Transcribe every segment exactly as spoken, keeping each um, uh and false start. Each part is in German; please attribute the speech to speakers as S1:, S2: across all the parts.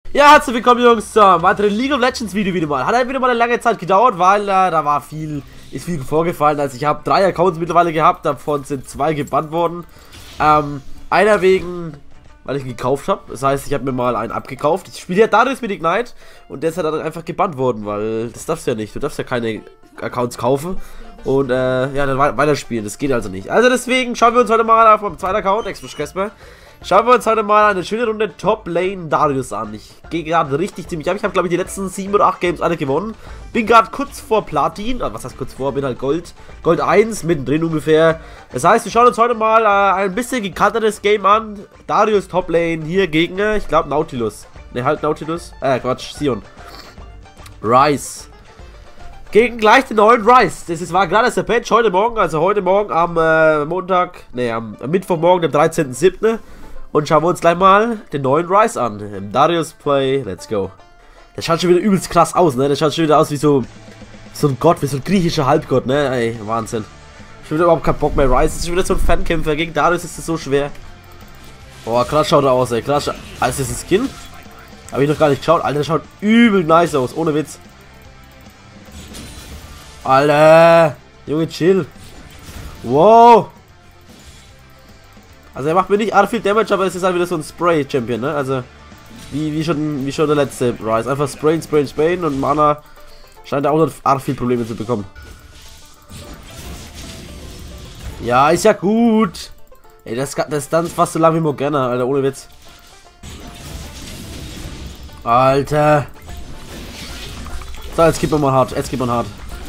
S1: Ja, herzlich willkommen Jungs zum weiteren League of Legends Video wieder mal. Hat halt wieder mal eine lange Zeit gedauert, weil äh, da war viel, ist viel vorgefallen. Also ich habe drei Accounts mittlerweile gehabt, davon sind zwei gebannt worden. Ähm, einer wegen, weil ich ihn gekauft habe. Das heißt, ich habe mir mal einen abgekauft. Ich spiele ja Darius mit Ignite und der ist halt dann einfach gebannt worden, weil das darfst du ja nicht. Du darfst ja keine Accounts kaufen und äh, ja, dann weiterspielen. Das geht also nicht. Also deswegen schauen wir uns heute mal auf meinem zweiten Account, Expush Casper. Schauen wir uns heute mal eine schöne Runde Top Lane Darius an. Ich gehe gerade richtig ziemlich ab. Ich habe, glaube ich, die letzten sieben oder acht Games alle gewonnen. Bin gerade kurz vor Platin. Was heißt kurz vor? Bin halt Gold. Gold eins, mittendrin ungefähr. Das heißt, wir schauen uns heute mal äh, ein bisschen gekantetes Game an. Darius Top Lane hier gegen, äh, ich glaube, Nautilus. Ne, halt Nautilus. Äh, Quatsch, Sion. Ryze. Gegen gleich den neuen Ryze. Das ist, war gerade das der Patch heute Morgen. Also heute Morgen am äh, Montag. Ne, am, am Mittwochmorgen, dem dreizehnten siebten Und schauen wir uns gleich mal den neuen Ryze an. Im Darius Play, let's go. Der schaut schon wieder übelst krass aus, ne? Der schaut schon wieder aus wie so, so ein Gott, wie so ein griechischer Halbgott, ne? Ey, Wahnsinn. Schon wieder überhaupt keinen Bock mehr. Ryze ist schon wieder so ein Fankämpfer. Gegen Darius ist es so schwer. Boah, krass schaut er aus, ey. Krass. Also, ist das ein Skin? Habe ich noch gar nicht geschaut. Alter, der schaut übel nice aus. Ohne Witz. Alter. Junge, chill. Wow. Also er macht mir nicht arg viel Damage, aber es ist halt wieder so ein Spray-Champion, ne? Also wie, wie, schon, wie schon der letzte Ryze. Einfach sprayen, sprayen, sprayen und Mana scheint er auch noch arg viel Probleme zu bekommen. Ja, ist ja gut. Ey, das, das ist dann fast so lang wie Morgana, Alter, ohne Witz. Alter. So, jetzt gibt man mal hart, jetzt gibt man hart.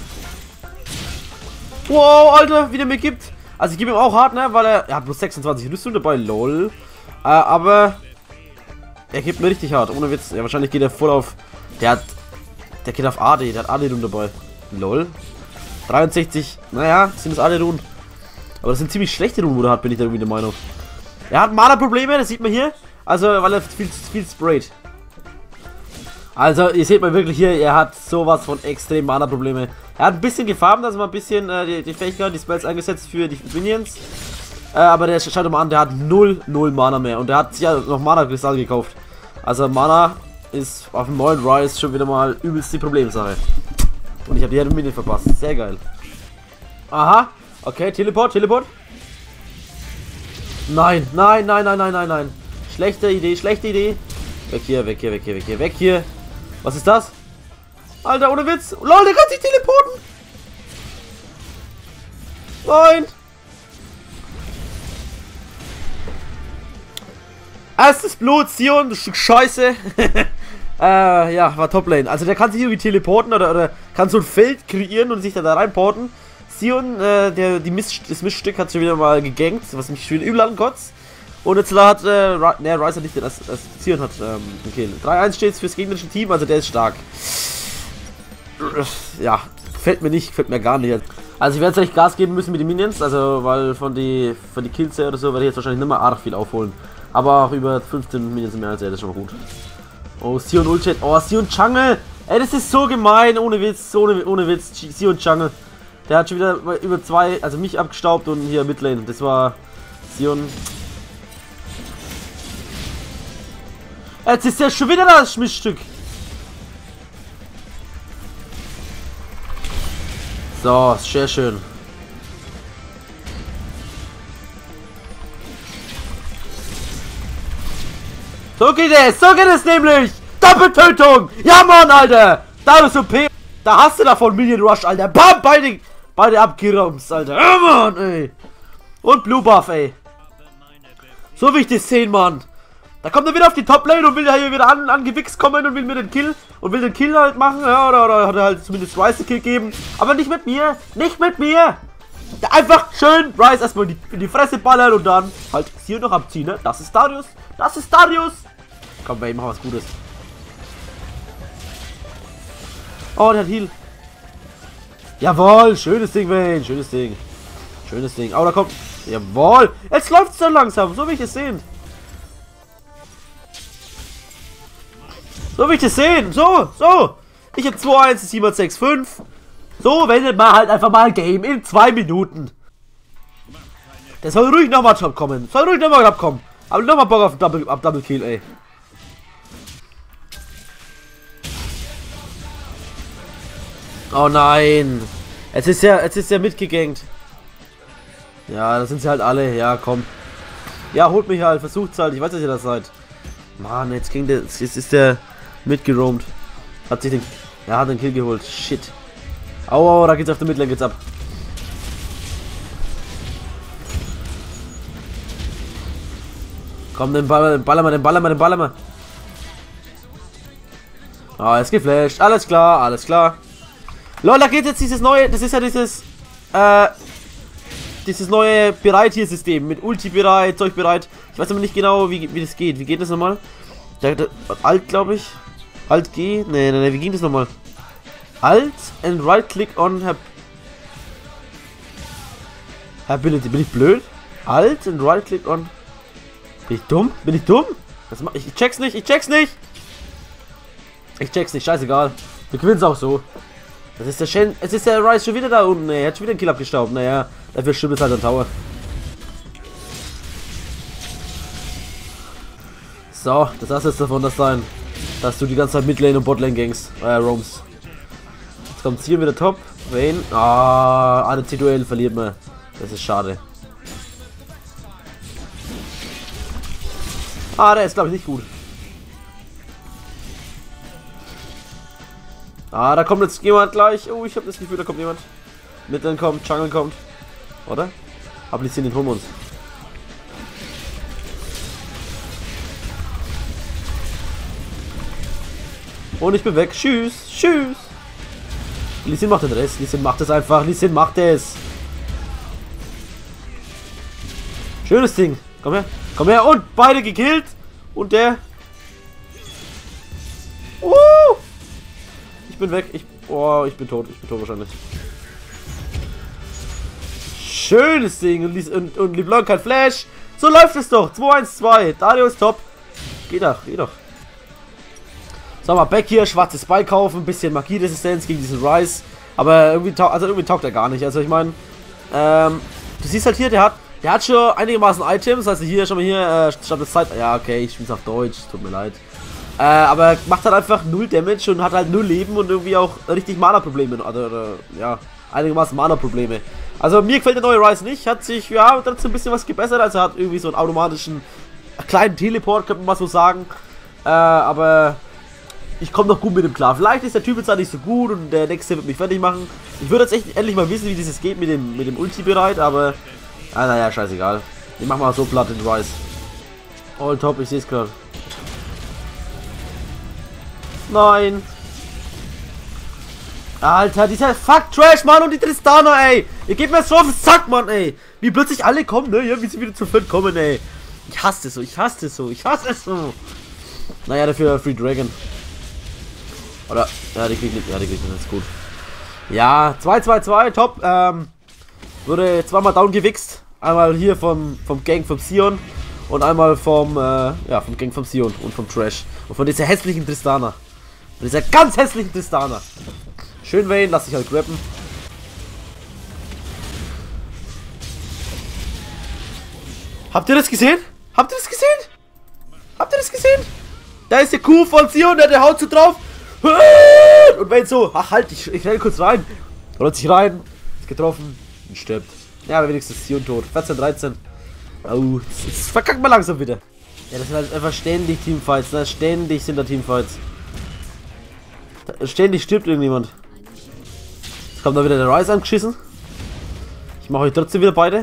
S1: Wow, Alter, wie der mir gibt. Also ich gebe ihm auch hart, ne, weil er, er hat bloß sechsundzwanzig Rüstung dabei, lol. Äh, aber er gibt mir richtig hart, ohne Witz. Ja, wahrscheinlich geht er voll auf, der hat, der geht auf A D, der hat A D-Run dabei. Lol. dreiundsechzig, naja, sind das alle Runen. Aber das sind ziemlich schlechte Runen, wo er hat, bin ich da irgendwie der Meinung. Er hat Mana-Probleme, das sieht man hier. Also, weil er viel, viel sprayt. Also, ihr seht mal wirklich hier, er hat sowas von extrem Mana-Probleme. Er hat ein bisschen gefarmt, also mal ein bisschen äh, die, die Fähigkeit, die Spells eingesetzt für die Minions. Äh, aber der schaut mal an, der hat null, null Mana mehr. Und der hat sich ja noch Mana-Kristall gekauft. Also Mana ist auf dem neuen Ryze schon wieder mal übelst die Problemsache. Und ich habe die Minion verpasst. Sehr geil. Aha. Okay, Teleport, Teleport. Nein, nein, nein, nein, nein, nein, nein. Schlechte Idee, schlechte Idee. Weg hier, weg hier, weg hier, weg hier, weg hier. Was ist das? Alter, ohne Witz. Lol, der kann sich teleporten. Nein. Erstes Blut, Sion, du Stück Scheiße. äh, ja, war Toplane. Also der kann sich irgendwie teleporten oder, oder kann so ein Feld kreieren und sich dann da reinporten. Sion, äh, der, die Mist, das Miststück hat schon wieder mal gegankt, was mich schon wieder übel ankotzt. Und jetzt hat, äh, ne, Ryze hat nicht den, das, das Sion hat, ähm, okay. drei eins steht fürs gegnerische Team, also der ist stark. Ja, gefällt mir nicht, gefällt mir gar nicht. Also ich werde jetzt echt Gas geben müssen mit den Minions, also weil von die von die Kills her oder so werde ich jetzt wahrscheinlich nicht mehr arg viel aufholen. Aber auch über fünfzehn Minions mehr als er, das ist schon mal gut. Oh, Sion Ulchat, oh, Sion Jungle, ey, das ist so gemein, ohne Witz, ohne, ohne Witz, Sion Jungle. Der hat schon wieder über zwei, also mich abgestaubt und hier Midlane, das war Sion. Jetzt ist ja schon wieder das Schmissstück. So, sehr schön. So geht es, so geht es nämlich. Doppeltötung. Ja, Mann, Alter. Da ist O P. Da hast du davon Minion Rush, Alter. Bam, beide, beide abgerumst, Alter. Ja, Mann, ey. Und Blue Buff, ey. So will ich das sehen, Mann. Da kommt er wieder auf die Top-Lane und will da hier wieder an, angewichst kommen und will mir den Kill und will den Kill halt machen, ja, oder, oder hat er halt zumindest Ryze den Kill geben. Aber nicht mit mir, nicht mit mir. Einfach schön Ryze erstmal in die, in die Fresse ballern und dann halt hier noch abziehen, ne? Das ist Darius, das ist Darius. Komm, Baby, mach was Gutes. Oh, der hat Heal. Jawohl, schönes Ding, Wayne, schönes Ding. Schönes Ding. Oh, da kommt, jawohl. Jetzt läuft es dann langsam, so will ich es sehen. So will ich das sehen. So, so. Ich habe zwei eins sieben sechs fünf. So wendet man halt einfach mal ein Game in zwei Minuten. Der soll ruhig nochmal kommen. Soll ruhig nochmal kommen. Aber nochmal Bock auf Double, auf Double Kill, ey. Oh nein. Jetzt ist er, jetzt ist er mitgegangt. Ja, da sind sie halt alle. Ja, komm. Ja, holt mich halt. Versucht's halt. Ich weiß, dass ihr das seid. Mann, jetzt ging der, jetzt ist der mitgeroamt. Hat sich den, er hat den Kill geholt. Shit. Aua, da geht's auf der Midlane geht's ab. Komm, den Baller, den Baller mal, den Baller mal, den Baller mal. Ah, oh, ist geflasht. Alles klar, alles klar. Lol, da geht jetzt dieses neue, das ist ja dieses, äh, dieses neue Bereit-hier-System. Mit Ulti bereit, Zeug bereit. Ich weiß aber nicht genau, wie, wie das geht. Wie geht das nochmal? Der, der, Alt, glaube ich. Alt G? Nee, nee, nee, wie ging das nochmal? Alt and right click on her Ability. Bin ich blöd? Alt and right click on. Bin ich dumm? Bin ich dumm? Das mach ich, ich check's nicht, ich check's nicht! Ich check's nicht, scheißegal. Wir gewinnen's auch so. Das ist der Shen. Es ist der Ryze schon wieder da unten, ey. Er hat schon wieder einen Kill abgestaubt. Naja, dafür stimmt es halt ein Tower. So, das hast jetzt davon das sein, dass du die ganze Zeit Midlane und Botlane gangst. Äh, roams. Jetzt kommt hier wieder Top. Vayne. Ah, A D C-Duell verliert man. Das ist schade. Ah, der ist, glaube ich, nicht gut. Ah, da kommt jetzt jemand gleich. Oh, ich habe das Gefühl, da kommt jemand. Midlane kommt, Jungle kommt. Oder? Applizieren den, holen wir uns. Und ich bin weg. Tschüss. Tschüss. Lee Sin macht den Rest. Lee Sin macht es einfach. Lee Sin macht es. Schönes Ding. Komm her. Komm her. Und beide gekillt. Und der. Uh! Ich bin weg. Ich. Oh, ich bin tot. Ich bin tot wahrscheinlich. Schönes Ding. Und, und, und LeBlanc kein Flash. So läuft es doch. zwei eins zwei. Dario ist top. Geh doch. Geh doch. So, mal Back hier. Schwarzes Ball kaufen. Ein bisschen Magieresistenz gegen diesen Ryze. Aber irgendwie, taugt, also irgendwie taugt er gar nicht. Also ich meine. Ähm, du siehst halt hier, der hat. Der hat schon einigermaßen Items, also hier schon mal hier, äh, statt des Zeit. Ja, okay, ich spiel's auf Deutsch, tut mir leid. Äh, aber macht halt einfach null Damage und hat halt null Leben und irgendwie auch richtig Mana-Probleme. Also, oder, ja, einigermaßen Mana-Probleme. Also, mir gefällt der neue Ryze nicht. Hat sich, ja, trotzdem ein bisschen was gebessert. Also, hat irgendwie so einen automatischen kleinen Teleport, könnte man mal so sagen. Äh, aber ich komme noch gut mit ihm klar. Vielleicht ist der Typ jetzt auch nicht so gut und der nächste wird mich fertig machen. Ich würde jetzt echt endlich mal wissen, wie dieses geht mit dem, mit dem Ulti bereit, aber. Ah, naja, scheißegal. Ich mach mal so platt den Ryze. All top, ich sehe es gerade. Nein. Alter, dieser Fuck Trash, Mann, und die Tristana, ey. Ihr gebt mir so auf den Sack, Mann, ey. Wie plötzlich alle kommen, ne? Ja, wie sie wieder zu viert kommen, ey. Ich hasse es so, ich hasse es so, ich hasse es so. Naja, dafür Free Dragon. Oder, ja, die kriegt nicht, ja, die kriegt nicht, das ist gut. Ja, zwei zwei zwei, top, ähm. Wurde zweimal down gewichst. Einmal hier vom, vom Gang vom Sion und einmal vom, äh, ja, vom Gang vom Sion und vom Trash. Und von dieser hässlichen Tristana. Von dieser ganz hässlichen Tristana. Schön Vayne, lass dich halt grappen. Habt ihr das gesehen? Habt ihr das gesehen? Habt ihr das gesehen? Da ist der Kuh von Sion, der, der haut so drauf. Und Vayne so, ach halt, ich, ich renne kurz rein. Rollt sich rein, ist getroffen. Und stirbt. Ja, aber wenigstens Sion tot. vierzehn, dreizehn. Oh, jetzt verkackt mal langsam wieder. Ja, das sind halt einfach ständig Teamfights, ne? Ständig sind da Teamfights. Ständig stirbt irgendjemand. Jetzt kommt da wieder der Ryze angeschissen. Ich mache euch trotzdem wieder beide.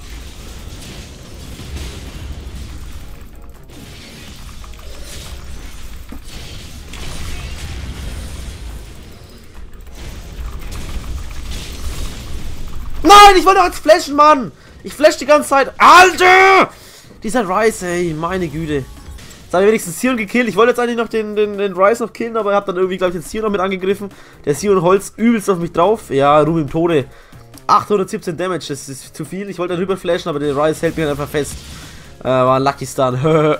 S1: Nein, ich wollte doch jetzt flashen, Mann! Ich flash die ganze Zeit. Alter! Dieser Ryze, ey, meine Güte. Jetzt habe ich wenigstens Sion gekillt. Ich wollte jetzt eigentlich noch den, den, den Ryze noch killen, aber ich habe dann irgendwie, glaube ich, den Sion noch mit angegriffen. Der Sion holzt übelst auf mich drauf. Ja, Ruhm im Tode. achthundertsiebzehn Damage, das ist zu viel. Ich wollte dann rüber flashen, aber der Ryze hält mich einfach fest. Äh, war ein Lucky Stun.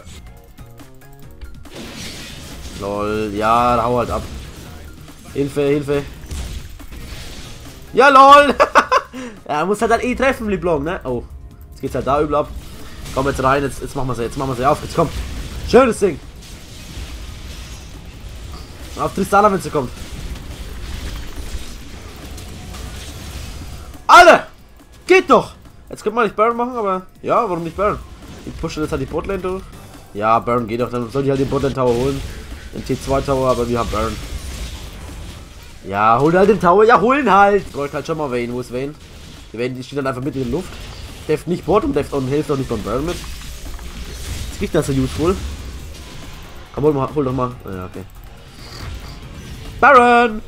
S1: Lol, ja, hau halt ab. Hilfe, Hilfe. Ja, lol! Ja, muss halt dann eh treffen, LeBlanc, ne? Oh, jetzt geht's halt da übel ab. Komm jetzt rein, jetzt, jetzt machen wir sie, jetzt machen wir sie auf, jetzt kommt. Schönes Ding. Auf Tristana, wenn sie kommt. doch! Jetzt könnte man nicht Baron machen, aber... Ja, warum nicht Baron? Ich pushe jetzt halt die Botlane durch. Ja, Baron geht doch, dann soll ich halt den Botlane Tower holen. Den T zwei Tower, aber wir haben Baron. Ja, hol halt den Tower, ja, holen halt! Bräuchte halt schon mal Vayne, wo ist Vayne? Die Vayne, die steht dann einfach mit in der Luft. Deft nicht Bot und Deft und hilft auch nicht von Baron mit. Jetzt riecht das so useful. Komm, hol, mal, hol doch mal. Ja, okay. Baron!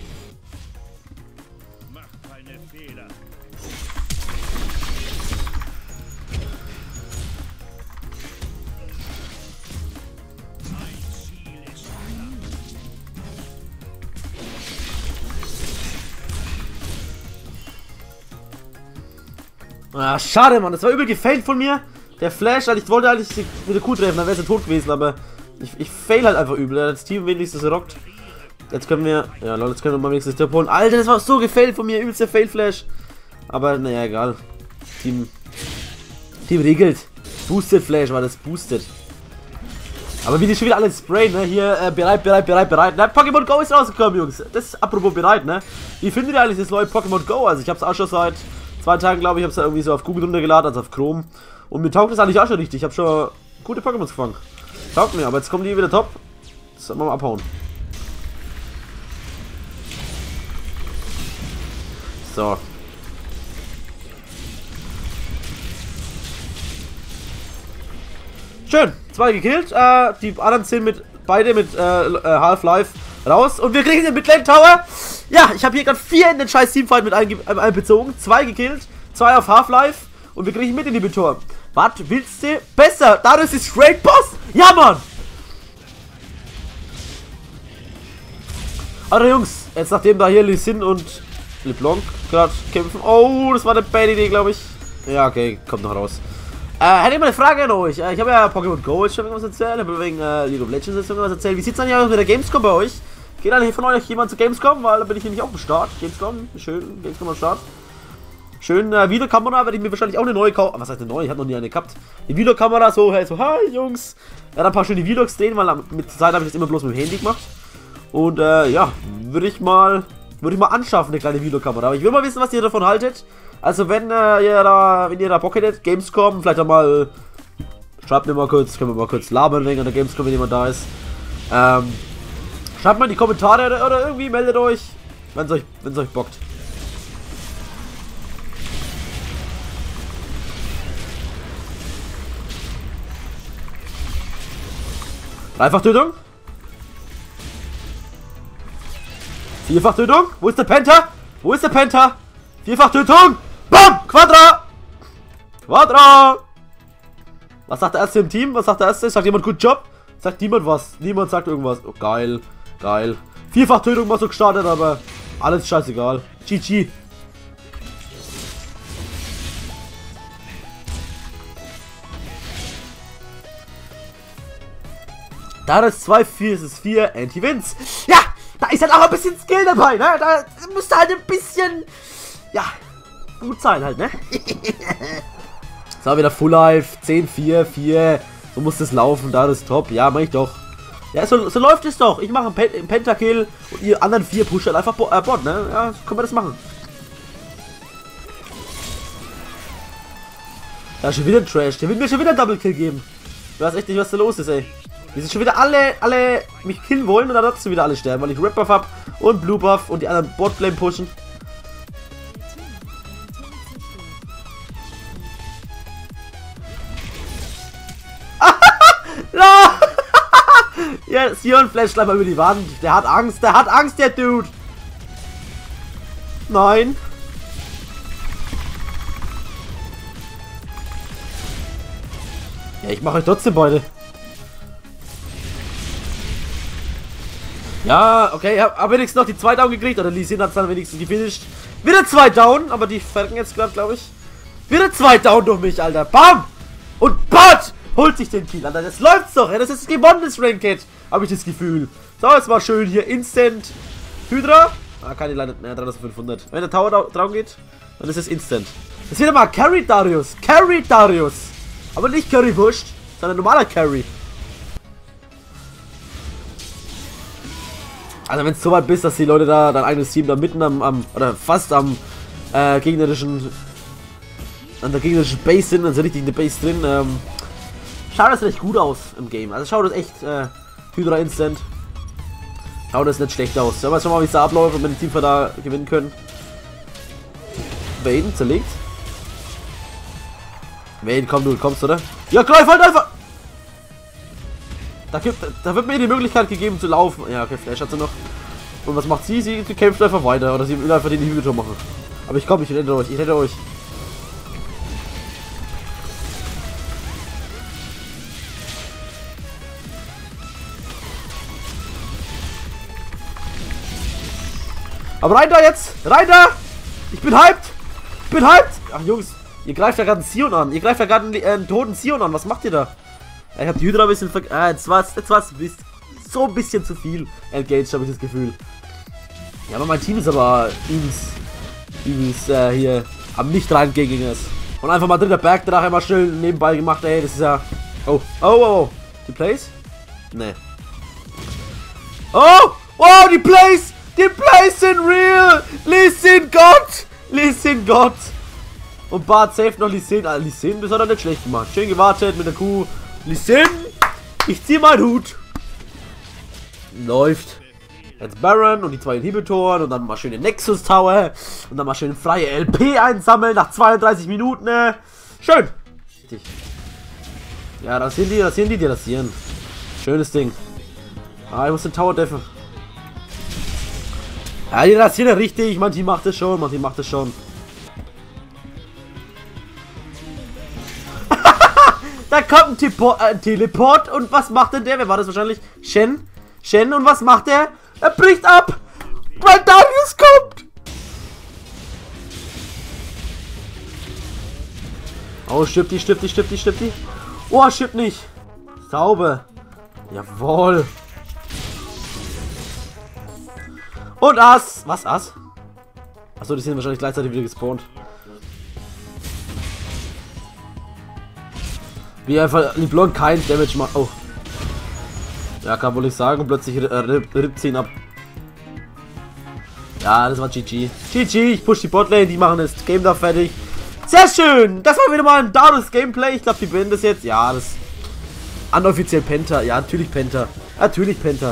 S2: Mach keine Fehler.
S1: Ah, schade, Mann. Das war übel gefailt von mir. Der Flash, also ich wollte eigentlich mit der Q treffen, dann wäre sie tot gewesen, aber ich, ich fail halt einfach übel. Das Team wenigstens rockt. Jetzt können wir, ja Leute, jetzt können wir mal wenigstens Tipp holen. Alter, das war so gefailt von mir, übelst der Fail-Flash. Aber naja, egal. Team, Team regelt. Boosted Flash war das, boosted. Aber wie die schon wieder alle sprayen, ne? Hier, äh, bereit, bereit, bereit, bereit. Ne? Pokémon Go ist rausgekommen, Jungs. Das ist apropos bereit, ne? Wie findet ihr eigentlich das neue Pokémon Go? Also ich hab's auch schon seit zwei Tagen, glaube ich, hab's da irgendwie so auf Google runtergeladen, also auf Chrome. Und mir taugt das eigentlich auch schon richtig. Ich habe schon gute Pokémons gefangen. Taugt mir, aber jetzt kommen die wieder top. Das soll man mal abhauen. So. Schön, zwei gekillt. Äh, die anderen sind mit beide mit äh, Half-Life raus. Und wir kriegen den Midlane Tower. Ja, ich habe hier gerade vier in den scheiß Teamfight mit einbezogen. Zwei gekillt, zwei auf Half-Life. Und wir kriegen mit in die Betor. Was willst du? Besser! Dadurch ist Straight Boss! Ja, Mann! Also Jungs, jetzt nachdem da hier Lee Sin und LeBlanc gerade kämpfen. Oh, das war eine bad Idee, glaube ich. Ja, okay, kommt noch raus. Äh, hätte ich mal eine Frage an euch. Äh, ich habe ja Pokémon Go jetzt schon irgendwas erzählt. Ich habe wegen äh, League of Legends jetzt irgendwas erzählt. Wie sieht es dann ja mit der Gamescom bei euch? Geht eigentlich von euch jemand zu Gamescom? Weil da bin ich nämlich auch am Start. Gamescom, schön, Gamescom am Start. Schön, äh, Videokamera werde ich mir wahrscheinlich auch eine neue kaufen. Was heißt eine neue? Ich habe noch nie eine gehabt. Die Videokamera, so, hey, so, hi Jungs. Ja, dann ein paar schöne Videos drehen, weil mit Zeit habe ich das immer bloß mit dem Handy gemacht. Und äh, ja, würde ich mal, würde ich mal anschaffen, eine kleine Videokamera. Aber ich will mal wissen, was ihr davon haltet. Also wenn äh, ihr da, wenn ihr da Bock hättet, Gamescom, vielleicht auch mal, schreibt mir mal kurz, können wir mal kurz labern wegen der Gamescom, wenn jemand da ist. Ähm, schreibt mal in die Kommentare oder, oder irgendwie meldet euch, wenn es euch, wenn es euch bockt. Dreifach-Tötung. Vierfach-Tötung. Wo ist der Penta? Wo ist der Penta? Vierfach-Tötung. Bam! Quadra! Quadra! Was sagt der Erste im Team? Was sagt der Erste? Sagt jemand gut Job? Sagt niemand was. Niemand sagt irgendwas. Oh, geil. Geil. Vierfach-Tötung mal so gestartet, aber alles scheißegal. G G. Da das zwei vier ist es vier Anti-Wins. Ja, da ist halt auch ein bisschen Skill dabei, ne? Da müsste halt ein bisschen, ja, gut sein halt, ne? So, wieder Full Life, zehn vier, vier. So muss das laufen, da ist top. Ja, mach ich doch. Ja, so, so läuft es doch. Ich mache einen, Pen einen Pentakill und ihr anderen vier pushen halt einfach Bo äh, Bot, ne? Ja, so können wir das machen. Da ist schon wieder ein Trash. Der will mir schon wieder einen Double Kill geben. Ich weiß echt nicht, was da los ist, ey. Die sind schon wieder alle, alle mich killen wollen und dann trotzdem wieder alle sterben, weil ich Red Buff hab und Blue Buff und die anderen Botlane pushen. Ja, Sion Flash gleich mal über die Wand. Der hat Angst, der hat Angst, der Dude. Nein. Ja, ich mache euch trotzdem beide. Ja, okay, hab, hab wenigstens noch die zwei Down gekriegt. Oder Lee Sin hat es dann wenigstens gefinisht. Wieder zwei Down, aber die verrecken jetzt gerade, glaube ich. Wieder zwei Down durch mich, Alter. Bam! Und Bot holt sich den Kill, Alter. Das läuft's doch, ja. Das ist gewonnenes Ranked, habe ich das Gefühl. So, jetzt mal schön hier Instant Hydra. Ah, keine leider mehr, dreitausendfünfhundert. Wenn der Tower drauf geht, dann ist es Instant. Das wird mal Carry Darius. Carry Darius. Aber nicht Currywurst, sondern normaler Carry. Also wenn es so weit bist, dass die Leute da, dein eigenes Team da mitten am, am oder fast am äh, gegnerischen an der gegnerischen Base sind, also richtig in der Base drin. Ähm, schaut das recht gut aus im Game. Also schaut das echt äh, Hydra Instant. Schaut das nicht schlecht aus. Schauen wir schon mal, wie es da abläuft und wenn die Teamfight da gewinnen können. Vayne zerlegt. Vayne, komm, du kommst, oder? Ja, greif halt einfach! Da, gibt, da wird mir die Möglichkeit gegeben zu laufen. Ja, okay, Flash hat sie noch. Und was macht sie? Sie kämpft einfach weiter. Oder sie will einfach den Inhibitor machen. Aber ich komme, ich rette euch, ich rette euch. Aber rein da jetzt! Rein da! Ich bin hyped! Ich bin hyped! Ach Jungs, ihr greift ja gerade einen Sion an. Ihr greift ja gerade einen, äh, einen toten Sion an. Was macht ihr da? Ja, ich habe die Hydra ein bisschen ver... Ah, jetzt war's, jetzt war's so ein bisschen zu viel engaged, habe ich das Gefühl. Ja, aber mein Team ist aber übelst, übelst äh, hier am nicht rein gegen es. Und einfach mal dritter Bergdrache mal schnell nebenbei gemacht, ey, das ist ja... Oh, oh, oh, oh. Die Plays? Nee. Oh, oh, die Plays! Die Plays sind real! Listen Gott! Listen Gott! Und Bart safe noch Listen. Ah, Listen, das hat er nicht schlecht gemacht. Schön gewartet mit der Kuh. Listen! Ich zieh meinen Hut! Läuft. Jetzt Baron und die zwei Inhibitoren und dann mal schön den Nexus Tower und dann mal schön freie L P einsammeln nach zweiunddreißig Minuten. Ne? Schön. Richtig. Ja, rasieren die, rasieren die, die rasieren. Schönes Ding. Ah, ich muss den Tower deffen. Ja, die rasieren ja richtig. Manche macht es schon, manche macht es schon. Da kommt ein, Tipo, äh, ein Teleport und was macht denn der? Wer war das wahrscheinlich? Shen? Shen und was macht er? Er bricht ab! Weil Darius kommt! Oh, stirbt die, stirbt die, stirbt die, stirbt die. Oh, stirbt nicht. Sauber. Jawohl. Und Ass. Was, Ass? Achso, die sind wahrscheinlich gleichzeitig wieder gespawnt. Wie einfach LeBlanc kein Damage macht. Oh. Ja, kann wohl ich sagen. Und plötzlich äh, rippt sie ihn ab. Ja, das war G G. G G, ich push die Botlane, die machen das Game da fertig. Sehr schön. Das war wieder mal ein Darius Gameplay. Ich glaube, die beenden das jetzt. Ja, das... Anoffiziell Penta. Ja, natürlich Penta. Natürlich Penta.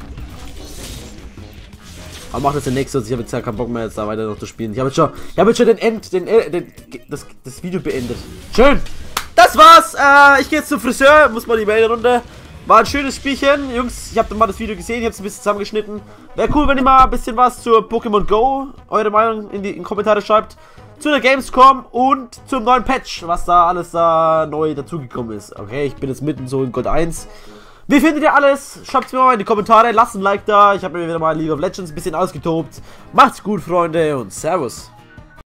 S1: Aber macht das der nächste. Ich habe jetzt ja keinen Bock mehr, jetzt da weiter noch zu spielen. Ich habe jetzt schon, ich habe jetzt schon den End, den, den, das, das Video beendet. Schön. Das war's. Äh, ich gehe jetzt zum Friseur. Muss mal die Mail runter. War ein schönes Spielchen. Jungs, ich habe mal das Video gesehen. Ich habe es ein bisschen zusammengeschnitten. Wäre cool, wenn ihr mal ein bisschen was zur Pokémon Go, eure Meinung in die, in die Kommentare schreibt. Zu der Gamescom und zum neuen Patch, was da alles da neu dazugekommen ist. Okay, ich bin jetzt mitten so in Gold eins. Wie findet ihr alles? Schreibt es mir mal in die Kommentare. Lasst ein Like da. Ich habe mir wieder mal League of Legends ein bisschen ausgetobt. Macht's gut, Freunde, und Servus.